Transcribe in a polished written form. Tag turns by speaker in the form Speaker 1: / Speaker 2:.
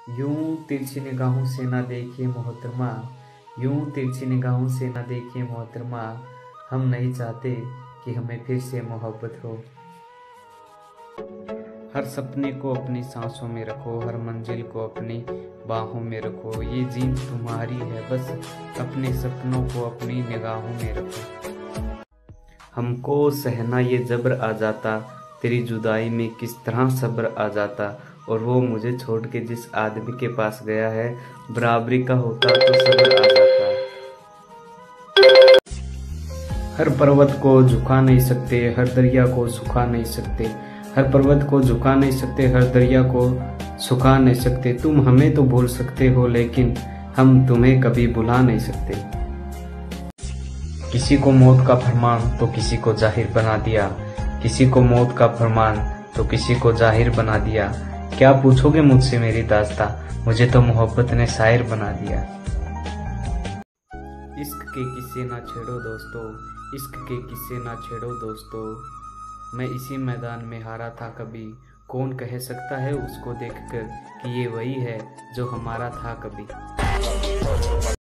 Speaker 1: यूं तिरछी निगाहों से ना देखिए मोहतरमा, यूं तिरछी निगाहों से ना देखिए मोहतरमा, हम नहीं चाहते कि हमें फिर से मोहब्बत हो। हर सपने को अपनी सांसों में रखो, हर मंजिल को अपनी बाहों में रखो, ये जीत तुम्हारी है बस अपने सपनों को अपनी निगाहों में रखो। हमको सहना ये जबर आ जाता, तेरी जुदाई में किस तरह सब्र आ जाता, और वो मुझे छोड़ के जिस आदमी के पास गया है, बराबरी का होता तो सब्र आ जाता। हर पर्वत को झुका नहीं सकते, हर दरिया को सुखा नहीं सकते, हर पर्वत को झुका नहीं सकते, हर दरिया को सुखा नहीं सकते। तुम हमें तो भूल सकते हो लेकिन हम तुम्हें कभी भुला नहीं सकते। किसी को मौत का फरमान तो किसी को जाहिर बना दिया, किसी को मौत का फरमान तो किसी को जाहिर बना दिया। क्या पूछोगे मुझसे मेरी दास्तां, मुझे तो मोहब्बत ने शायर बना दिया। इश्क के किस्से ना छेड़ो दोस्तों, इश्क के किस्से ना छेड़ो दोस्तों, मैं इसी मैदान में हारा था कभी, कौन कह सकता है उसको देखकर कि ये वही है जो हमारा था कभी।